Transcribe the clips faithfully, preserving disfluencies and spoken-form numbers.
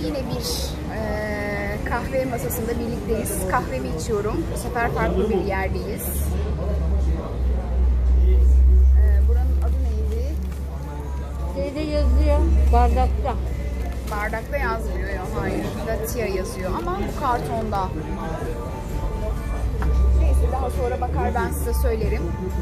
yine bir e, kahve masasında birlikteyiz. Kahvemi içiyorum. Bu sefer farklı bir yerdeyiz. E, buranın adı neydi? Şeyde yazıyor, bardakta. Bardakta yazmıyor ya, hayır. Latia yazıyor ama bu kartonda. Neyse, daha sonra bakar ben size söylerim.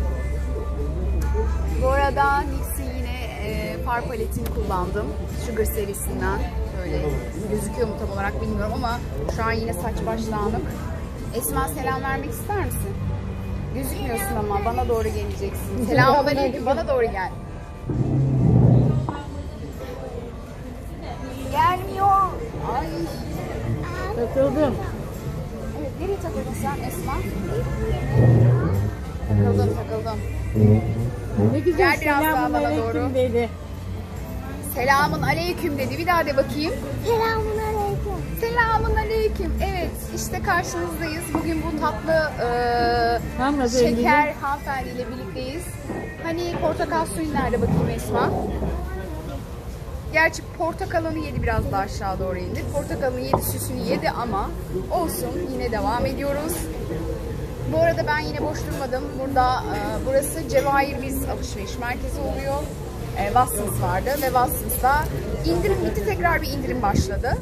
Bu arada NYX'in yine e, far paletini kullandım. Sugar serisinden. Böyle gözüküyor mu tam olarak bilmiyorum ama şu an yine saç baş dağınık. Esma, selam vermek ister misin? Gözükmüyorsun ama bana doğru geleceksin. Selamünaleyküm, bana doğru gel. Gelmiyor. Ay. Takıldım. Evet, nereye takıldın sen Esma? Takıldım, takıldım. Ne güzel, gel biraz daha bana doğru. Dedi. Selamun aleyküm dedi. Bir daha de bakayım. Selamun aleyküm. Selamun aleyküm. Evet, işte karşınızdayız. Bugün bu tatlı e, şeker hanımefendiyle birlikteyiz. Hani portakal suyu nerede bakayım Esma? Gerçi portakalını yedi, biraz daha aşağı doğru indi. Portakalını yedi, süsünü yedi ama olsun, yine devam ediyoruz. Bu arada ben yine boş durmadım. Burada e, burası Cevahir Biz alışveriş merkezi oluyor. E, Watsons vardı ve Watsons'da indirim bitti, tekrar bir indirim başladı.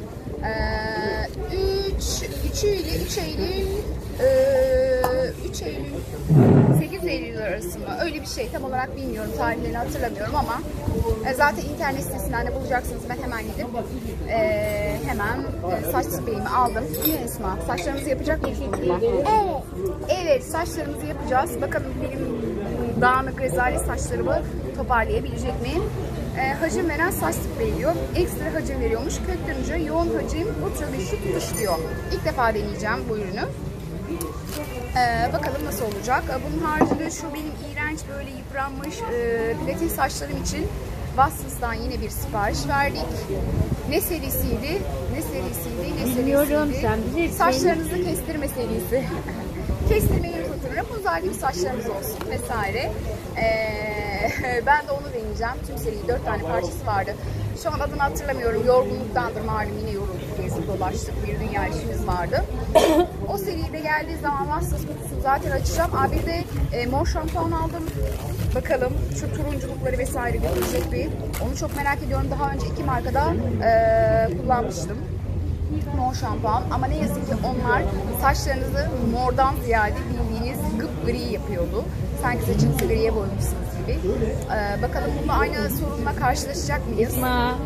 üç Eylül, üç Eylül, üç Eylül, sekiz Eylül arası mı? Öyle bir şey, tam olarak bilmiyorum, tarihlerini hatırlamıyorum ama e, zaten internet sitesinden de bulacaksınız. Ben hemen gidip e, hemen e, saç spreyimi aldım. Değil mi Esma? Saçlarımızı yapacak mıyız bununla? Evet. Evet, saçlarımızı yapacağız. Bakalım benim dağınık rezalet saçlarımı toparlayabilecek miyim? E, hacim veren saç spreyi diyor. Ekstra hacim veriyormuş. Köktürünce yoğun hacim, ultra düşük tutuş diyor. İlk defa deneyeceğim bu ürünü. E, bakalım nasıl olacak. E, bunun haricinde şu benim iğrenç böyle yıpranmış e, platin saçlarım için Watsons'tan yine bir sipariş verdik. Ne serisiydi? Ne serisiydi? Ne Bilmiyorum, serisiydi? sen bilirsin. Saçlarınızı kestirme serisi. Kestirmeyi unuturum. Uzay gibi saçlarımız olsun vesaire. Ee, ben de onu deneyeceğim. Tüm seriyi dört tane parçası vardı. Şu an adını hatırlamıyorum. Yorgunluktandır malum, yine yorulduk, gezip dolaştık. Bir dünya işimiz vardı. O seride geldiği zaman Watsons kutusunu zaten açacağım. Aa, bir de e, mor şampuan aldım. Bakalım şu turunculukları vesaire götürecek bir. Onu çok merak ediyorum. Daha önce iki markada e, kullanmıştım. Mor şampuan ama ne yazık ki onlar saçlarınızı mordan ziyade bildiğiniz gıpgri yapıyordu. Sanki saçınızı griye boyamışsınız gibi. Ee, bakalım bununla aynı sorunla karşılaşacak mıyız? Esma.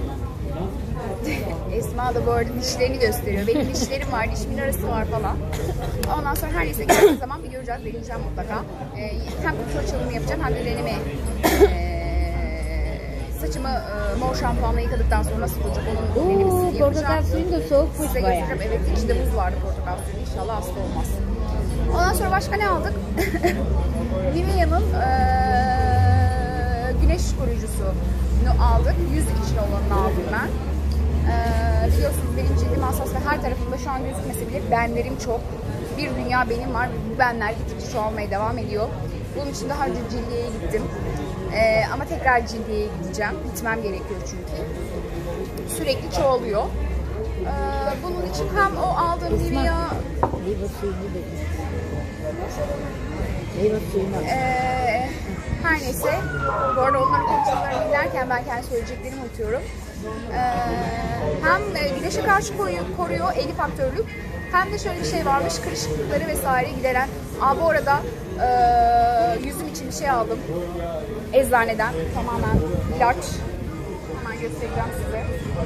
Esma da bu arada dişlerini gösteriyor. Benim dişlerim var, dişimin arası var falan. Ondan sonra her neyse geldiği zaman bir göreceğiz, deneyeceğim mutlaka. Ee, hem kutu açılımı yapacağım hem de deneme. Ee, saçımı e, mor şampuanla yıkadıktan sonra nasıl olacak onun denemesini yapacağım. Portakal suyun da soğukmuş size bayağı. göstereceğim. Evet, içinde buz vardı portakal suyu. İnşallah hasta olmaz. Ondan sonra başka ne aldık? Nivea'nın e, güneş koruyucusunu aldık. yüz için olanını aldım ben. E, biliyorsunuz benim cildim hassas ve her tarafımda şu an gözükmese bile benlerim çok. Bir dünya benim var. Bu benler gittikçe çoğalmaya devam ediyor. Bunun için daha önce Cildiye'ye gittim. E, ama tekrar Cildiye'ye gideceğim. Gitmem gerekiyor çünkü. Sürekli çoğalıyor. E, bunun için hem o aldığım Nivea... Meyve suyunu dedim. Meyve suyunu. Ee, her neyse. Bu arada onların konuşmalarını dinlerken ben kendi söyleyeceklerimi unutuyorum. Ee, hem güneşe karşı koruyor, koruyor elli faktörlük. Hem de şöyle bir şey varmış, kırışıklıkları vesaire gideren. Aa, bu arada e, yüzüm için bir şey aldım. Eczaneden. Tamamen ilaç. Hemen göstereceğim size.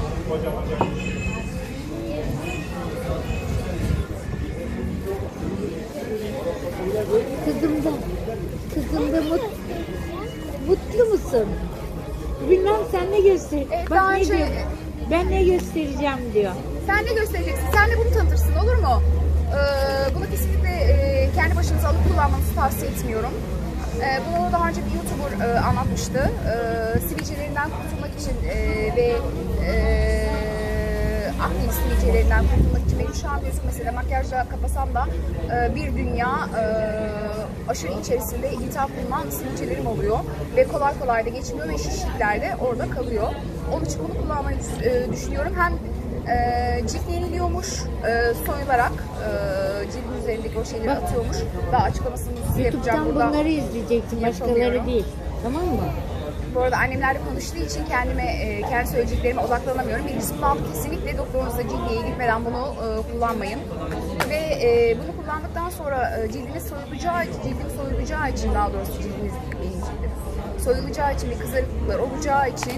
Kızım da, kızım da mut, mutlu musun? Bilmem, sen ne göster. Evet, Bak ne önce... diyor? Ben ne göstereceğim diyor. Sen ne göstereceksin? Sen de bunu tanıtırsın, olur mu? Ee, bunu kesinlikle e, kendi başınıza alıp kullanmanızı tavsiye etmiyorum. Ee, bunu daha önce bir YouTuber e, anlatmıştı. Ee, sivilcelerinden kurtulmak için e, ve e, akne sivilcelerinden kurtulmak için benim şu an gözükmese de makyajla kapasam da e, bir dünya e, aşırı içerisinde iltihap bulunan sivilcelerim oluyor ve kolay kolay da geçmiyor ve şişlikler de orada kalıyor. Onun için bunu kullanmayı e, düşünüyorum. Hem E, cilt yeniliyormuş e, soyularak. E, cildin üzerindeki o şeyleri atıyormuş. Daha açıklamasını size yapacağım. YouTube'dan bunları izleyeceksin, başkaları değil. Tamam mı? Bu arada annemlerle konuştuğu için kendime, e, kendi söyleyeceklerime odaklanamıyorum. Birincisi kulağım kesinlikle doktorunuza cildiye gitmeden bunu e, kullanmayın. Ve e, bunu kullandıktan sonra e, cildiniz soyulacağı, cildin soyulacağı için, daha doğrusu cildiniz benim cildim soyulacağı için ve kızarıklıklar olacağı için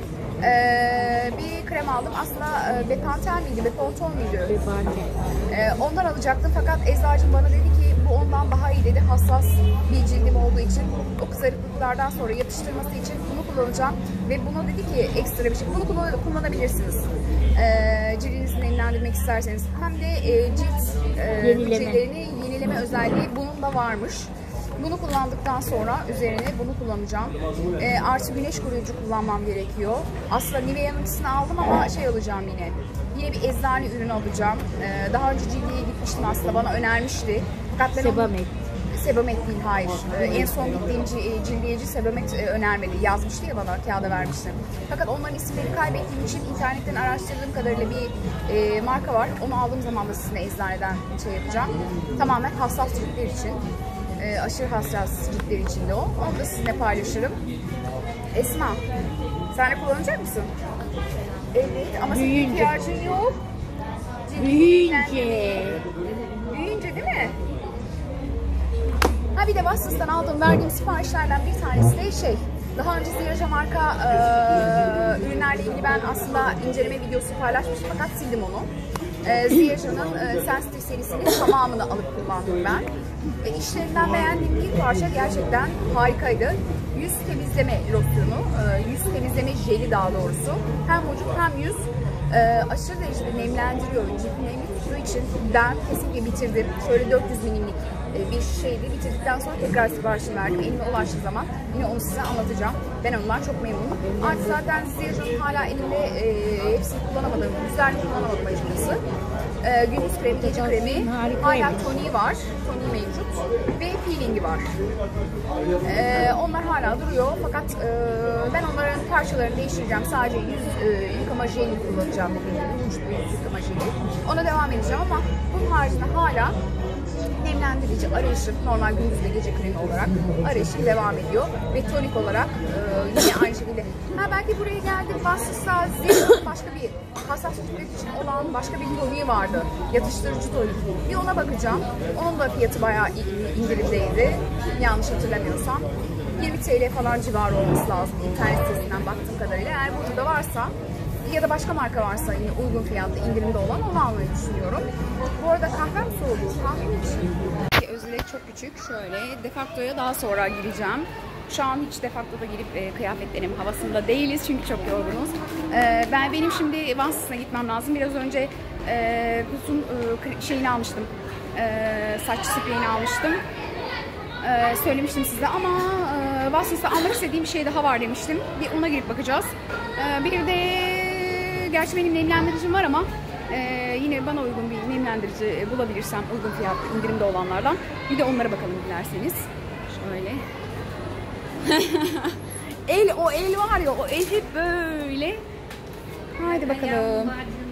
e, bir krem aldım. Aslında e, Bepantel miydi, Bepontol muydu? Bepantel. E, ondan alacaktım fakat eczacım bana dedi ki bu ondan daha iyi dedi. Hassas bir cildim olduğu için o kızarıklıklardan sonra yatıştırması için bunu kullanacağım. Ve buna dedi ki ekstra bir şey, bunu kullan kullanabilirsiniz. E, cildinizi nemlendirmek isterseniz. Hem de e, cilt e, hücrelerini yenileme özelliği bunun da varmış. Bunu kullandıktan sonra üzerine bunu kullanacağım. E, artı güneş koruyucu kullanmam gerekiyor. Aslında Nivea'nınkisini aldım ama şey alacağım yine. Yine bir eczane ürünü alacağım. E, daha önce cildiye gitmiştim aslında, bana önermişti. Fakat ben Sebamed. Onu, Sebamed değil, hayır. E, en son gittiğim cildiyeci Sebamed e, önermedi. Yazmıştı ya bana, kağıda vermiştim. Fakat onların isimlerini kaybettiğim için internetten araştırdığım kadarıyla bir e, marka var. Onu aldığım zaman da sizinle eczaneden şey yapacağım. Tamamen hassas ciltler için. E, aşırı hassas ciltler içinde o. Onu da sizinle paylaşırım. Esma, sen de kullanacak mısın? Evet ama senin Büyüyünce. ihtiyacın yok. Büyüyünce. Büyüyünce değil mi? Ha bir de Watsons'tan aldığım, verdiğim siparişlerden bir tanesi de şey. Daha önce Ziraja marka e, ürünlerle ilgili ben aslında inceleme videosu paylaşmıştım fakat sildim onu. E, Ziraja'nın e, Sensitive serisinin tamamını alıp kullandım ben. E, işlerinden beğendiğim bir parça gerçekten harikaydı. Yüz temizleme losyonu, e, yüz temizleme jeli daha doğrusu. Hem vücut hem yüz e, aşırı derecede nemlendiriyor. Cildi nemli tuttuğu için ben kesinlikle bitirdim. Şöyle dört yüz milimlik bir şeydi. Bitirdikten sonra tekrar siparişini verdim. Elime ulaştığı zaman yine onu size anlatacağım. Ben ondan çok memnunum. Artık zaten Ziraja'nın hala elimde e, hepsini kullanamadım. Yüzlerini kullanamadım açıkçası. E, gündüz kremi, gece kremi, hala toniği var. Toniği mevcut. Ve peelingi var. E, onlar hala duruyor. Fakat e, ben onların parçalarını değiştireceğim. Sadece yüz e, yıkama jeli kullanacağım. Yüz yıkama jeli. Ona devam edeceğim ama bunun haricinde hala nemlendirici arayışım, normal gündüz ve gece kremi olarak arayışım devam ediyor. Ve tonik olarak e, yine aynı şekilde. Ha belki buraya geldim, Watsons'ta Ziraja'nın başka bir hassas ciltler için olan başka bir toniği vardı. Yatıştırıcı tonik. Bir ona bakacağım. Onun da fiyatı bayağı indirimdeydi. Yanlış hatırlamıyorsam. yirmi TL falan civarı olması lazım internet sitesinden baktığım kadarıyla. Eğer burada varsa ya da başka marka varsa yine uygun fiyatlı indirimde olan onu almayı düşünüyorum. Bu arada kahvem soğudu. Kahvem için. Özlek çok küçük. Şöyle defaktoya daha sonra gireceğim. Şu an hiç defaktoda girip e, kıyafetlerim havasında değiliz çünkü çok yorgunuz. E, ben benim şimdi Watsons'a gitmem lazım. Biraz önce e, Kus'un e, şeyini almıştım. E, saç spreyini almıştım. E, söylemiştim size ama e, Watsons'ta almak istediğim bir şey daha var demiştim. Bir ona girip bakacağız. E, bir de gerçi benim nemlendiricim var ama e, yine bana uygun bir nemlendirici bulabilirsem uygun fiyatlı indirimde olanlardan bir de onlara bakalım dilerseniz. Şöyle. el o el var ya, o el hep böyle. Haydi bakalım.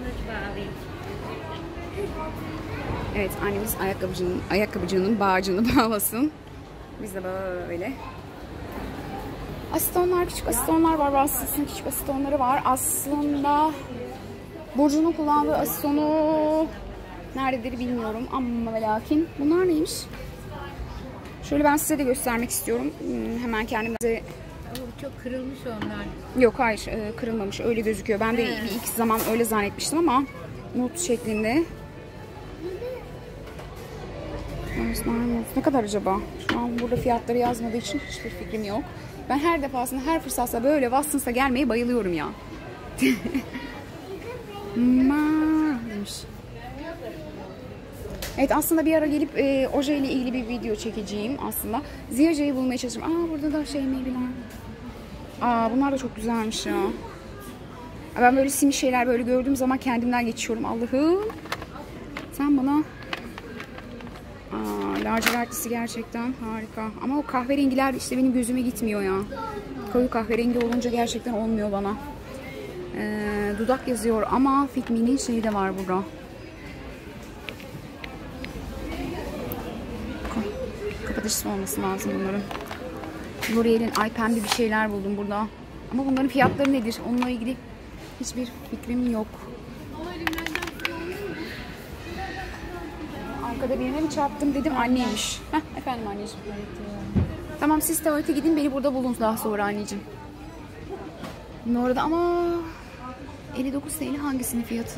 Evet, annemiz ayakkabıcının ayakkabıcının bağcını bağlasın. Biz de böyle. Asitonlar, küçük asitonlar var. Watsons'ın küçük asitonları var. Aslında Burcu'nun kullandığı asitonu nerededir bilmiyorum ama ve lakin bunlar neymiş? Şöyle ben size de göstermek istiyorum. Hemen kendime. Çok kırılmış onlar. Yok hayır, kırılmamış, öyle gözüküyor. Ben de bir iki zaman öyle zannetmiştim ama nut şeklinde. Ne kadar acaba? Şu an burada fiyatları yazmadığı için hiçbir fikrim yok. Ben her defasında, her fırsatta böyle Watsons'a gelmeye bayılıyorum ya. demiş. Evet, aslında bir ara gelip e, oje ile ilgili bir video çekeceğim aslında. Ziraja'yı bulmaya çalışıyorum. Aa, burada da şey meyveler. Aa, bunlar da çok güzelmiş ya. Ben böyle simli şeyler böyle gördüğüm zaman kendimden geçiyorum. Allah'ım. Sen bana... Aa, lacivertlisi gerçekten harika. Ama o kahverengiler işte benim gözüme gitmiyor ya. Koyu kahverengi olunca gerçekten olmuyor bana. Ee, dudak yazıyor ama Fit Me'nin şeyi de var burada. Kapatıcısı olması lazım bunların. L'Oreal'in Eye Pembe bir şeyler buldum burada. Ama bunların fiyatları nedir? Onunla ilgili hiçbir fikrim yok. Arkada birine mi çarptım dedim, anneymiş. Heh, efendim anneciğim. Tamam, siz tuvalete gidin, beni burada bulun daha sonra anneciğim. Orada ama elli dokuz T L hangisinin fiyatı?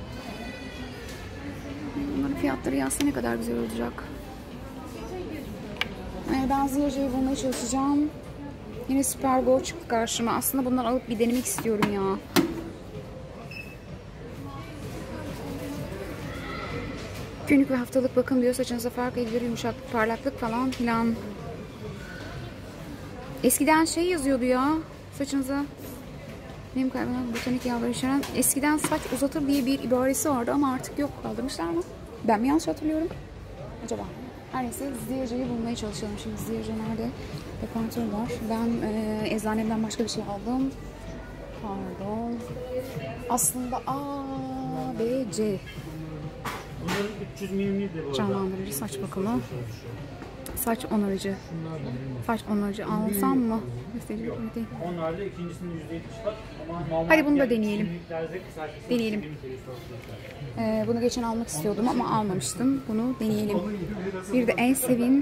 Bunların fiyatları yazsa ne kadar güzel olacak. Yani ben Ziyaca'yı bulmaya çalışacağım. Yine Supergo çıktı karşıma. Aslında bunları alıp bir denemek istiyorum ya. Günlük ve haftalık bakım diyor. Saçınıza fark edilir, yumuşaklık, parlaklık falan filan. Eskiden şey yazıyordu ya. Saçınıza nem kaybından botanik yağları içeren. Eskiden saç uzatır diye bir ibaresi vardı ama artık yok. Kaldırmışlar mı? Ben mi yanlış hatırlıyorum? Acaba? Her neyse Ziyaca'yı bulmaya çalışalım. Şimdi Ziyaca nerede? Depantör var. Ben e, eczanemden başka bir şey aldım. Pardon. Aslında A, B, C. Bunların üç yüz milimliği de bu arada. Canlandırıcı saç bakımı. Saç onarıcı. Saç onarıcı alsam mı? Onlarda ikincisinin yüzde yetmiş var. Ama normal hadi bunu da deneyelim. saç- Deneyelim. Ee, bunu geçen almak istiyordum ama almamıştım. Bunu deneyelim. Bir de en sevdiğim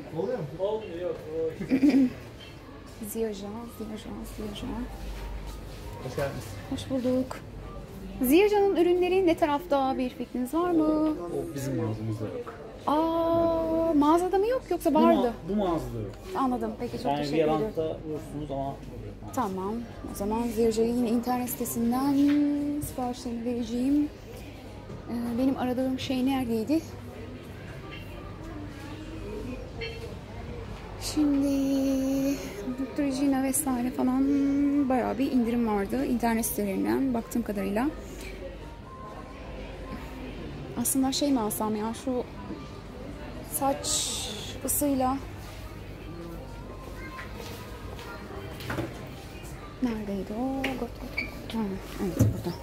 Ziyaja, Ziyaja, Ziyaja. Hoş geldiniz. Hoş bulduk. Ziyaca'nın ürünleri ne tarafta, bir fikriniz var mı? O bizim mağazamızda yok. Aa, mağazada mı yok yoksa Bu, vardı? ma- bu mağazada yok. Anladım. Peki, çok Yani bir teşekkür ederim. yalanta bulursunuz ama Tamam. O zaman Ziyaca'yı yine internet sitesinden siparişlerini vereceğim. Ee, benim aradığım şey neredeydi? Şimdi Neutrogena vesaire falan bayağı bir indirim vardı. İnternet sitelerinden baktığım kadarıyla. Aslında şey mi alsam ya, şu saç ısıyla neredeydi o? Got, got, got. Ha, evet, burada.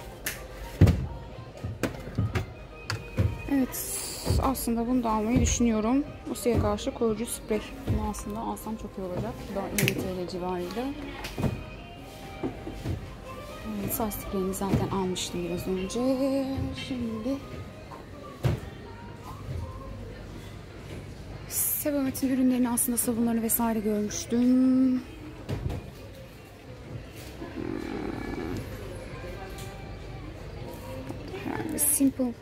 Evet, aslında bunu da almayı düşünüyorum. Isıya karşı koruyucu sprey. Bunu aslında alsam çok iyi olacak. Bu da yirmi T L civarıydı. Evet, saç spreyini zaten almıştım biraz önce. Şimdi Sebamet'in ürünlerini, aslında sabunlarını vesaire görmüştüm. Yani Simple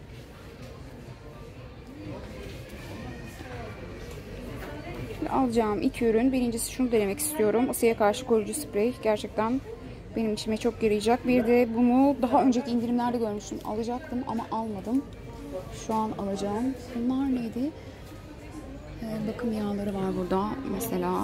alacağım iki ürün. Birincisi şunu denemek istiyorum. Isıya karşı koruyucu sprey. Gerçekten benim içime çok yarayacak. Bir de bunu daha önceki indirimlerde görmüştüm. Alacaktım ama almadım. Şu an alacağım. Bunlar neydi? Ee, bakım yağları var burada. Mesela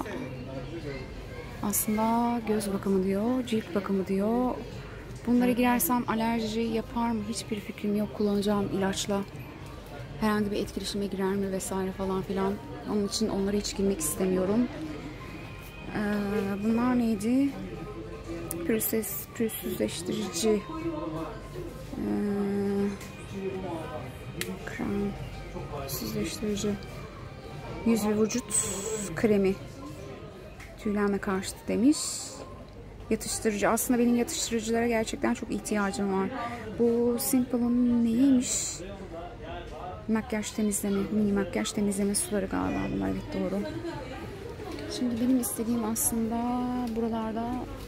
aslında göz bakımı diyor. Cilt bakımı diyor. Bunlara girersem alerji yapar mı? Hiçbir fikrim yok. Kullanacağım ilaçla herhangi bir etkileşime girer mi vesaire falan filan. Onun için onlara hiç girmek istemiyorum. Ee, bunlar neydi? Pürüzsüz, pürüzsüzleştirici. Ee, krem, pürüzsüzleştirici. Yüz ve vücut kremi. Tüylenme karşıtı demiş. Yatıştırıcı. Aslında benim yatıştırıcılara gerçekten çok ihtiyacım var. Bu Simple'ın neymiş? Makyaj temizleme, mini makyaj temizleme suları galiba bunlar. Evet, doğru. Şimdi benim istediğim aslında buralarda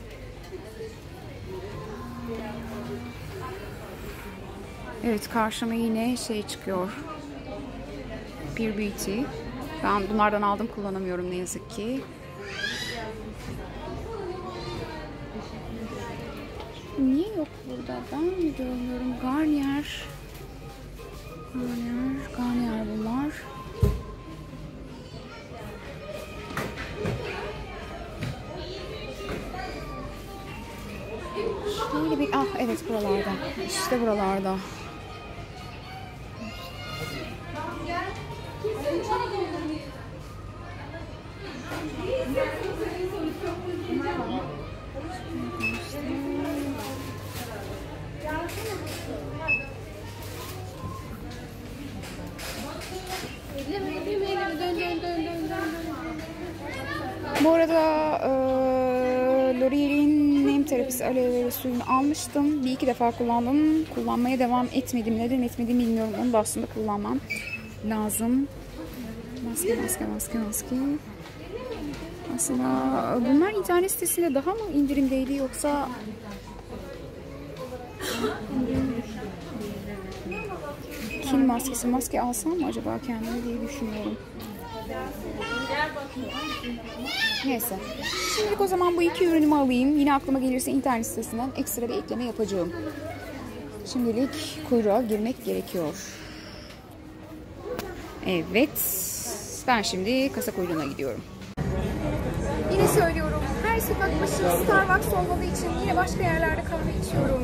evet, karşıma yine şey çıkıyor. Pure Beauty. Ben bunlardan aldım, kullanamıyorum ne yazık ki. Niye yok burada? Ben mi görmüyorum? Garnier. Garnier, Garnier bunlar. Şöyle bir, ah evet, buralarda. İşte buralarda. arada e, L'Oreal'in nem terapisi aloe vera suyunu almıştım. Bir iki defa kullandım. Kullanmaya devam etmedim. Neden etmedim bilmiyorum. Onu da aslında kullanmam lazım. Maske, maske, maske, maske. Aslında bunlar internet sitesinde daha mı indirimdeydi yoksa... Kim maskesi? Maske alsam mı acaba kendime diye düşünüyorum. Neyse. Şimdilik o zaman bu iki ürünümü alayım. Yine aklıma gelirse internet sitesinden ekstra bir ekleme yapacağım. Şimdilik kuyruğa girmek gerekiyor. Evet. Ben şimdi kasa kuyruğuna gidiyorum. Yine söylüyorum. Her sokak başı Starbucks olmadığı için yine başka yerlerde kahve içiyorum.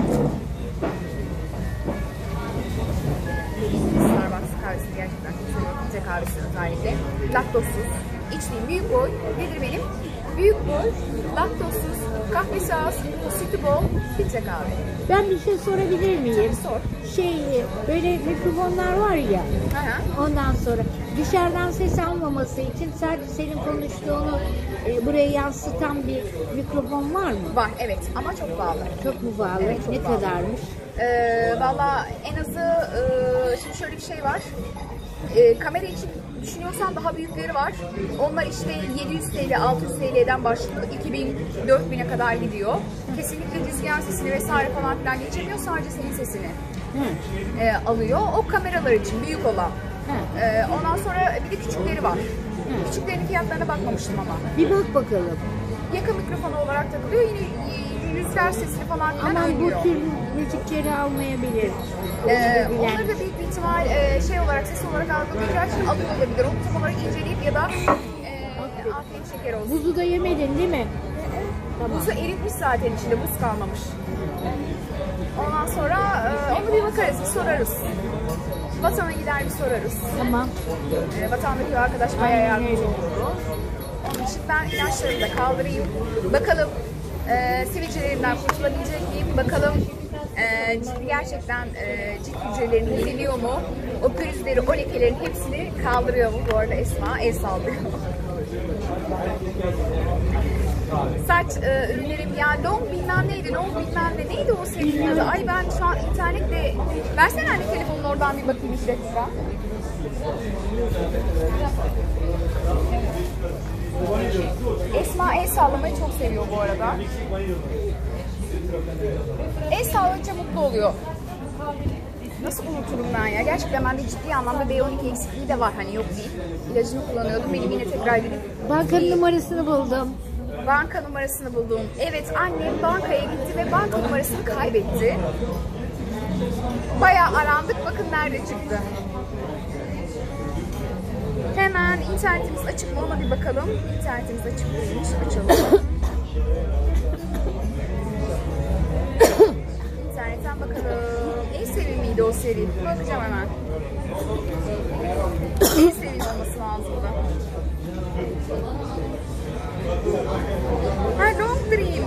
Starbucks kahvesini gerçekten çok seviyorum. Filtre kahvesi özellikle. Laktozsuz. İçtiğim büyük boy. Nedir benim? Büyük boy, laktozsuz, kahvesi az, sütü bol, filtre kahve. Ben bir şey sorabilir miyim? Sor. Şey, böyle mikrofonlar var ya. Aha. Ondan sonra dışarıdan ses almaması için sadece senin konuştuğunu e, buraya yansıtan bir mikrofon var mı? Var, evet, ama çok pahalı. Çok mu pahalı? Evet, çok ne pahalı. kadarmış? Ee, Valla en azı, e, şimdi şöyle bir şey var. E, kamera için düşünüyorsan daha büyükleri var. Onlar işte yedi yüz TL, altı yüz TL'den başlıyor. iki bin, dört bin'e kadar gidiyor. Kesinlikle rüzgar sesini vesaire falan filan geçemiyor. Sadece senin sesini e, alıyor. O kameralar için büyük olan. E, ondan sonra bir de küçükleri var. Hı. Küçüklerin fiyatlarına bakmamıştım ama. Bir bak bakalım. Yaka mikrofonu olarak takılıyor. Yine rüzgar sesini falan filan ama alıyor. bu tür müzikleri almayabilir. Ee, onları da büyük bir ihtimal e, şey olarak, ses olarak algılayacağı için alıyor olabilir. Onu tam olarak inceleyip ya da e, afiyet şeker olsun. Buzu da yemedin değil mi? Tamam. Buzu eritmiş zaten, içinde buz kalmamış. Ondan sonra e, onu bir bakarız, bir sorarız. Vatana gider bir sorarız. Tamam. E, vatandaki arkadaş bayağı yardımcı olur. Onun için ben ilaçlarımı da kaldırayım. Bakalım e, sivilcelerimden kurtulabilecek miyim? Bakalım e, ciddi gerçekten e, cilt hücrelerini yeniliyor mu? O pürüzleri, o lekelerin hepsini kaldırıyor mu? Bu arada Esma el sallıyor. Saç e, ürünlerim ya, long bilmem neydi, long bilmem ne neydi o serinin adı? Ay ben şu an internette, versene anne telefonun oradan bir bakayım bir dakika. Esma el sallamayı çok seviyor bu arada. El sallayınca mutlu oluyor. Nasıl unuturum ben ya? Gerçekten bende ciddi anlamda B on iki eksikliği de var, hani yok değil. İlacını kullanıyordum, benim yine tekrar gidip... Bankanın numarasını buldum. Banka numarasını buldum. Evet, annem bankaya gitti ve banka numarasını kaybetti. Bayağı arandık, bakın nerede çıktı. Hemen internetimiz açık mı ona bir bakalım. İnternetimiz açık mıymış? Açalım. İnternetten bakalım. En sevimliydi o seri. Bakacağım hemen. En sevimli olması lazım da. Ha, Long Dream.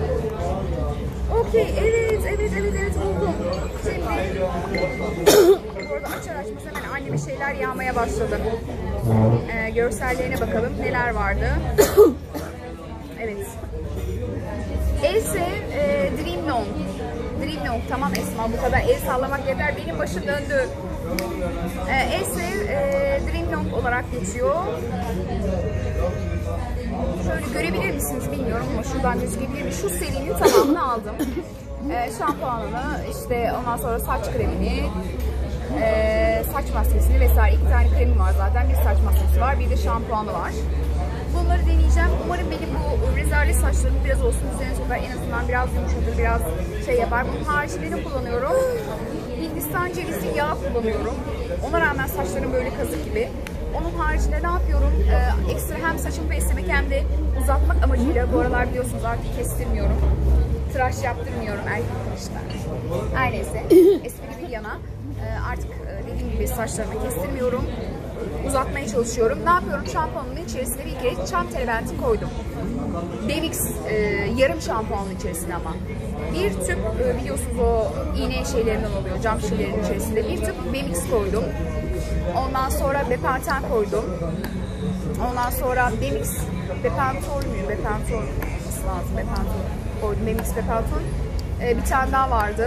Okey, evet, evet, evet, evet buldum. Şimdi bu arada açar açmaz hemen anneme şeyler yağmaya başladı. Ee, görsellerine bakalım neler vardı. Evet. Else e, Dream Long. Dream Long, tamam Esma, bu kadar el sallamak yeter. Benim başım döndü. Ee, Else e, Dream Long olarak geçiyor. Şöyle görebilir misiniz bilmiyorum ama şuradan gözükebilir mi? Şu serinin tamamını aldım. Ee, şampuanını, işte ondan sonra saç kremini, e, saç maskesini vesaire. İki tane kremi var zaten. Bir saç maskesi var, bir de şampuanı var. Bunları deneyeceğim. Umarım benim bu rezalet saçlarımı biraz olsun üzerine sokar. En azından biraz yumuşatır, biraz şey yapar. Bunun haricinde kullanıyorum. Hindistan cevizi yağı kullanıyorum. Ona rağmen saçlarım böyle kazık gibi. Onun haricinde ne yapıyorum? Ee, ekstra hem saçımı beslemek hem de uzatmak amacıyla, bu aralar biliyorsunuz artık kestirmiyorum. Tıraş yaptırmıyorum, erkek tıraşlar. Her neyse, espri bir yana e, artık e, dediğim gibi saçlarımı kestirmiyorum. Uzatmaya çalışıyorum. Ne yapıyorum? Şampuanımın içerisine bir kere çam terebinti koydum. Demix e, yarım şampuanın içerisine ama. Bir tüp e, biliyorsunuz o iğne şeylerinden oluyor, cam şişelerinin içerisinde. Bir tüp Demix koydum. Ondan sonra Bepanten koydum. Ondan sonra Demix Bepantol muydu? Bepantol olması lazım. Bepantol koydum. M X Bepantol. Ee, bir tane daha vardı.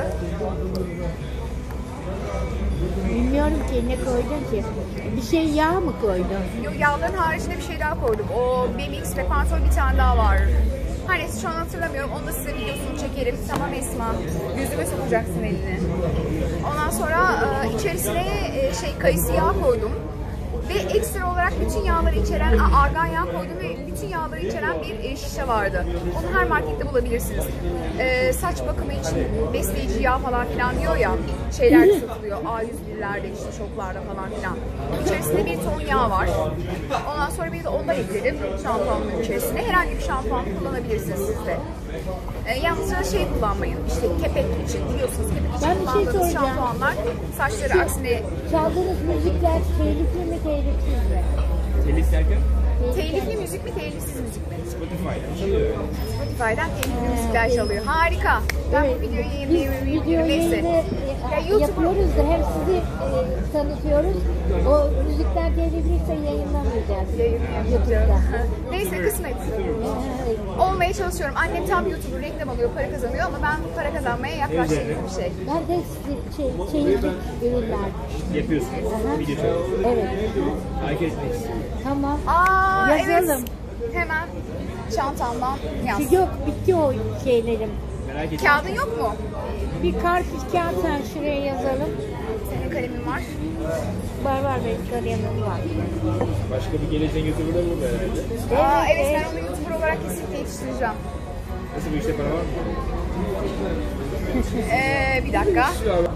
Bilmiyorum ki ne koydun ki. Bir şey yağ mı koydun? Yok, yağların haricinde bir şey daha koydum. O B M X Bepantol bir tane daha var. Hani şu an hatırlamıyorum. Onu da size videosunu çekerim. Tamam Esma. Gözüme sokacaksın elini. Ondan sonra e, içerisine e, şey kayısı yağı koydum. Ve ekstra olarak bütün yağları içeren, a, argan yağı koydum ve bütün yağları içeren bir e, şişe vardı. Onu her markette bulabilirsiniz. E, saç bakımı için besleyici yağ falan filan diyor ya, şeyler de satılıyor. A yüz birlerde, işte şoklarda falan filan. İçerisinde bir ton yağ var. Ondan sonra bir de ondan ekledim şampuanın içerisine. Herhangi bir şampuan kullanabilirsiniz siz de. E, yalnızca şey kullanmayın, işte kepek için, biliyorsunuz kepek için Ben bir şey kullandığınız soracağım. şampuanlar saçları Şey, aksine... Çaldığınız müzikler telifli mi telifsiz mi? Telif derken? Telifli müzik mi, telifsiz müzik mi? Spotify'dan çalıyor. Spotify'dan telifli müzikler çalıyor. Harika. Ben Evet. bu videoyu Biz yayınlayabilirim. video Neyse. yayını Ya e, YouTuber- yapıyoruz da hem sizi e, tanıtıyoruz. O müzikler telifliyse yayınlamayacağız. Yayınlayamayacağım. YouTube'da. Neyse, kısmet. Ee, Olmaya çalışıyorum. Annem tam YouTuber, reklam alıyor, para kazanıyor ama ben para kazanmaya yaklaştığım bir şey. Ben de şey, çeyizik ürünler. Yapıyorsunuz. Aha. Video çekiyorsunuz. Evet. Hareket etmek istiyorum. Tamam. Aa, Yazalım. evet. Hemen çantamdan yaz. Çünkü yok, bitti o şeylerim. Merak ettim. Kağıdın yok mu? Bir karpuz kağıt sen şuraya yazalım. Senin kalemin var. Var var benim kalemim var. Başka bir geleceğin YouTuber'da burada herhalde. Aa, Evet, evet, evet. ben onu YouTuber olarak kesinlikle yetiştireceğim. Nasıl bu işte para var mı? Ee, bir dakika.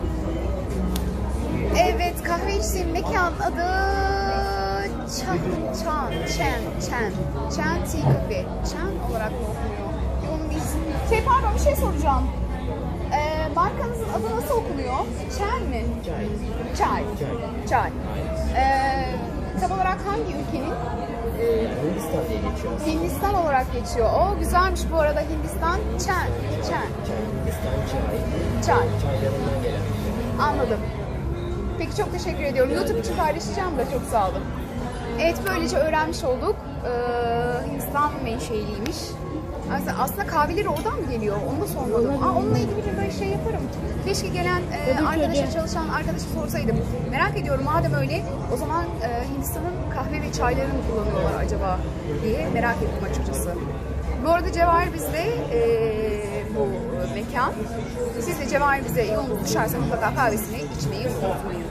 Evet, kahve içtiğim mekan adı Çan, Çan, Çen, Çen, Çen Tea Cafe. Çen olarak mı okunuyor? Onun bir ismi. Şey, pardon, bir şey soracağım. Ee, markanızın adı nasıl okunuyor? Çen mi? Çay. Çay. Çay. Ee, tam olarak hangi ülkenin? Hindistan diye geçiyor. Hindistan olarak geçiyor. O güzelmiş bu arada, Hindistan. Çen. Çen. Hindistan çay. Çay. Çaylarından gelen. Anladım. Peki, çok teşekkür ediyorum. YouTube için paylaşacağım da, çok sağ olun. Evet, böylece öğrenmiş olduk. Ee, Hindistan menşeliymiş. Aslında, aslında kahveleri oradan mı geliyor? Onu da sormadım. Aa, onunla ilgili bir böyle şey yaparım. Keşke gelen e, Tabii, arkadaşa, tabii. çalışan arkadaşa sorsaydım. Merak ediyorum, madem öyle, o zaman e, Hindistan'ın kahve ve çaylarını mı kullanıyorlar acaba diye merak ettim açıkçası. Bu arada Cevahir bizde e, bu mekan. Siz de Cevahir bize yolunuz düşerse mutlaka kahvesini içmeyi unutmayın.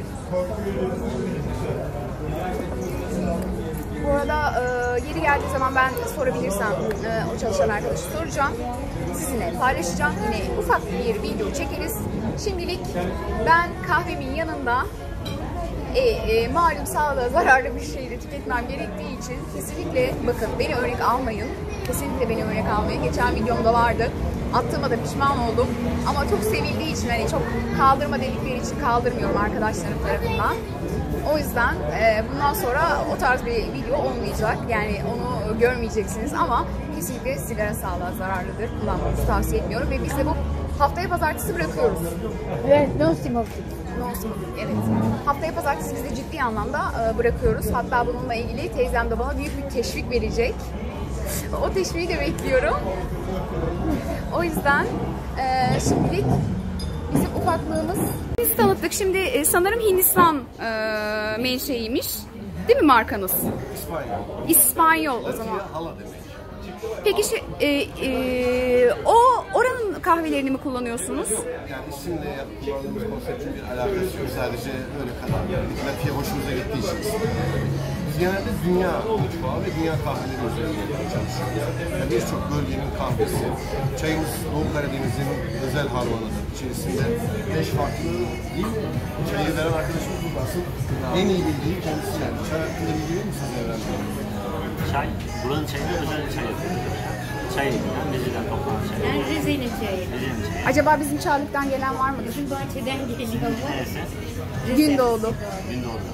Bu arada e, yeri geldiği zaman ben sorabilirsem e, o çalışan arkadaşı soracağım. Sizinle paylaşacağım. Yine ufak bir video çekeriz. Şimdilik ben kahvemin yanında e, e, malum sağlığa zararlı bir şeyi de tüketmem gerektiği için kesinlikle bakın, beni örnek almayın. Kesinlikle beni örnek almayın. Geçen videomda vardı. Attığıma da pişman oldum. Ama çok sevildiği için, hani çok kaldırma dedikleri için kaldırmıyorum arkadaşlarım tarafından. O yüzden e, bundan sonra o tarz bir video olmayacak. Yani onu görmeyeceksiniz ama kesinlikle sigara sağlığa zararlıdır. Kullanmanızı tavsiye etmiyorum ve biz de bu haftaya pazartesi bırakıyoruz. Evet, no smoking. No smoking, evet. Haftaya pazartesi biz de ciddi anlamda e, bırakıyoruz. Hatta bununla ilgili teyzem de bana büyük bir teşvik verecek. O teşviği de bekliyorum. O yüzden e, şimdilik bizim ufaklığımız. Biz tanıttık. Şimdi e, sanırım Hindistan e, menşeiymiş. Değil mi markanız? İspanya. İspanyol o zaman. Hala demek. Peki şey, e, e, o oranın kahvelerini mi kullanıyorsunuz? Yani isimle kullandığımız konseptin bir alakası yok. Sadece öyle kadar. Grafiğe hoşumuza gittiği için istedim. Biz genelde dünya mutfağı ve dünya kahveleri üzerinde çalışıyoruz. Yani birçok bölgenin kahvesi. Çayımız Doğu Karadeniz'in özel harmanıdır. İçerisinde beş farklı değil mi? Çayı veren arkadaşımız bu basın. En iyi bildiği kendisi yani. Çay hakkında bilgi verir misiniz Evren Bey? Çay, buranın çayını özel çay yapıyoruz. Çay elinden, Rize'den toplanan çay. Yani Rize'nin çayı. Rize'nin çayı. Acaba bizim Çağlık'tan gelen var mıdır? Bizim bahçeden geliyor bu. Neresi? Gündoğdu. Gündoğdu.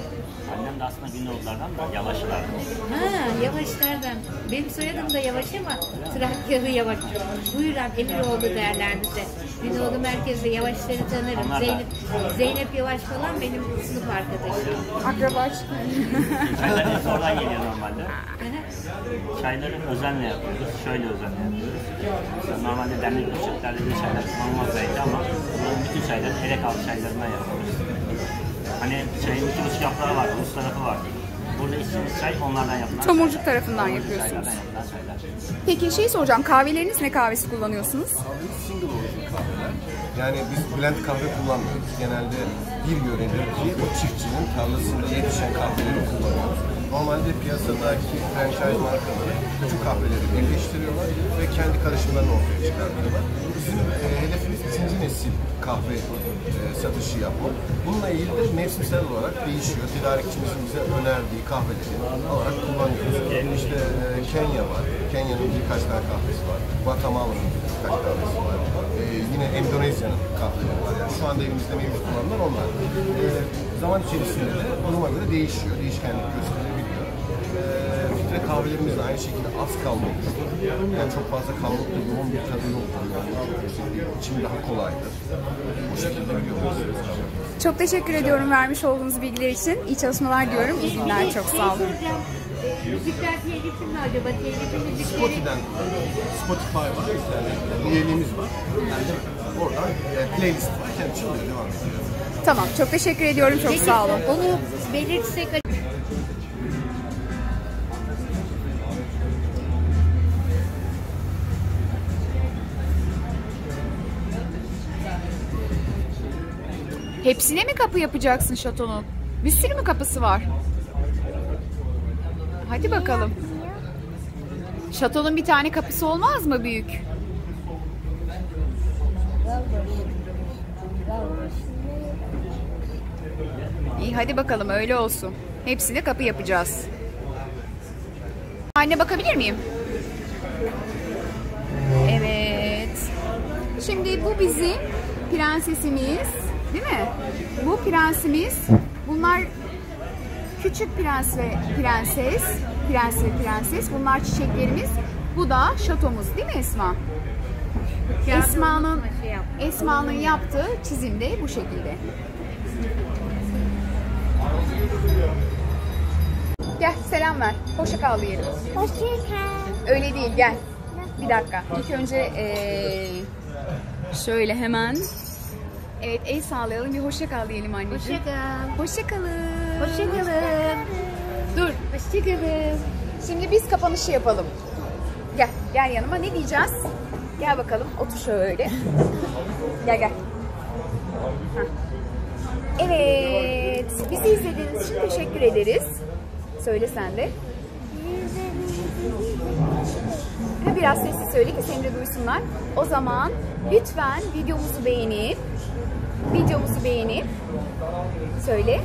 Annem de aslında Gündoğdulardan da Yavaşlardan. Ha, Yavaşlardan. Benim soyadım da Yavaş ama Trakyalı Yavaş. Buyuran Emiroğlu derler bize. Gündoğdu merkezde Yavaşları tanırım. Onlar da- Zeynep, Zeynep Yavaş falan benim sınıf arkadaşım. Akraba. Çaylar hepsi oradan geliyor normalde. Aha. Çayları özenle yapıyoruz. Şöyle özenle yapıyoruz. Mesela normalde demlik ölçeklerde bir çaylar kullanılmaz belki ama buranın bütün çayları elek altı çaylarından yapıyoruz. Hani çayın iki buçuk yaprağı var, Rus tarafı var. Burada içtiğimiz çay onlardan yapılan Tomurcuk çaylar. tarafından Tomurcuk yapıyorsunuz. çaylardan yapılan çaylar. Peki şey soracağım, kahveleriniz ne kahvesi kullanıyorsunuz? Kahvemiz single origin kahveler. Yani biz blend kahve kullanmıyoruz. Genelde bir yöredir ki o çiftçinin tarlasında yetişen kahveleri kullanıyoruz. Normalde piyasadaki franchise markaları bu kahveleri birleştiriyorlar ve kendi karışımlarını ortaya çıkartıyorlar. Bizim e, hedefimiz ikinci nesil kahve e, satışı yapmak. Bununla ilgili de mevsimsel olarak değişiyor. Tedarikçimizin bize önerdiği kahveleri olarak kullanıyoruz. İşte e, Kenya var. Kenya'nın birkaç tane kahvesi var. Guatemala'nın birkaç kahvesi var. E, yine Endonezya'nın kahveleri var. Yani şu anda elimizde mevcut olanlar onlar. E, zaman içerisinde de duruma göre değişiyor. Değişkenlik gösterebiliyor. E, filtre kahvelerimiz de aynı şekilde az kalmamıştır. Yani çok fazla kavruluk da yoğun bir tadı yoktur. Yani içimi daha kolaydır. Bu şekilde biliyoruz. Çok teşekkür ediyorum vermiş olduğunuz bilgiler için. İyi çalışmalar diyorum. İyi günler, çok sağ olun. E, müzikler telifi mi acaba? Telifi müzikleri... Spotify'den Spotify var, bir tane üyeliğimiz var. Yani oradan e, playlist var. Kendi çalıyor, devam ediyor. Tamam, çok teşekkür ediyorum. Çok Peki, sağ olun. onu belirtsek... Hepsine mi kapı yapacaksın şatonun? Bir sürü mü kapısı var? Hadi bakalım. Şatonun bir tane kapısı olmaz mı büyük? İyi, hadi bakalım öyle olsun. Hepsine kapı yapacağız. Anne, bakabilir miyim? Evet. Şimdi bu bizim prensesimiz, değil mi? Bu prensimiz. Bunlar küçük prens ve prenses. Prens ve prenses. Bunlar çiçeklerimiz. Bu da şatomuz, değil mi Esma? Esma'nın Esma'nın yaptığı çizim de bu şekilde. Gel selam ver. Hoşça kal diyelim. Hoşça kal. Öyle değil, gel. Bir dakika. İlk önce ee, şöyle hemen. Evet, el sağlayalım. Bir hoşça kal diyelim anneciğim. Hoşça kal. Hoşça kalın. Hoşça kalın. Dur. Hoşça kalın. Şimdi biz kapanışı yapalım. Gel, gel yanıma. Ne diyeceğiz? Gel bakalım. Otur şöyle. Gel gel. Heh. Evet. Bizi izlediğiniz için teşekkür ederiz. Söyle sen de. Ha, biraz sessiz söyle ki seni de duysunlar. O zaman lütfen videomuzu beğenip videomuzu beğenip söyle.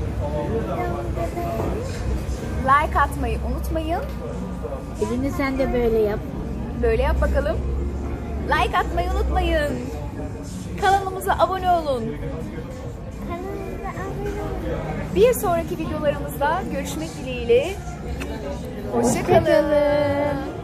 Like atmayı unutmayın. Elini sen de böyle yap. Böyle yap bakalım. Like atmayı unutmayın. Kanalımıza abone olun. Kanalımıza abone olun. Bir sonraki videolarımızda görüşmek dileğiyle. Hoşça kalın.